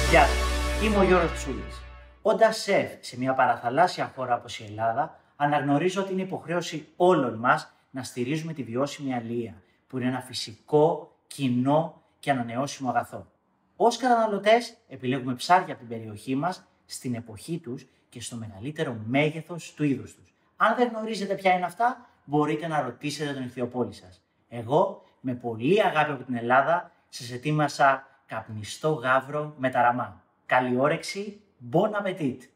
Γεια σας, είμαι ο Γιώργος Τσούλης. Όντας σεφ σε μια παραθαλάσσια χώρα όπως η Ελλάδα, αναγνωρίζω ότι είναι υποχρέωση όλων μας να στηρίζουμε τη βιώσιμη αλληλεία, που είναι ένα φυσικό, κοινό και ανανεώσιμο αγαθό. Ως καταναλωτές, επιλέγουμε ψάρια από την περιοχή μας, στην εποχή τους και στο μεγαλύτερο μέγεθος του είδους τους. Αν δεν γνωρίζετε ποια είναι αυτά, μπορείτε να ρωτήσετε τον ηχθειοπόλη σας. Εγώ, με πολύ αγάπη από την Ελλάδα, σας ετοίμασα καπνιστό γάβρο με ταραμά. Καλή όρεξη, bon appétit!